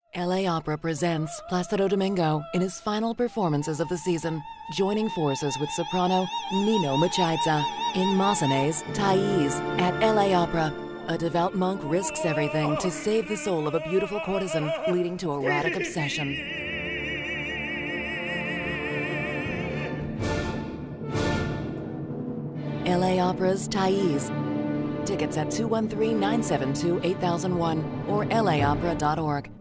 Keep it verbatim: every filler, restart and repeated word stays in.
L A Opera presents Placido Domingo in his final performances of the season, joining forces with soprano Nino Machaidza in Massenet's THAIS at L A Opera. A devout monk risks everything to save the soul of a beautiful courtesan, leading to erotic obsession. L A Opera's THAIS. Tickets at two one three, nine seven two, eight thousand one or L A opera dot org.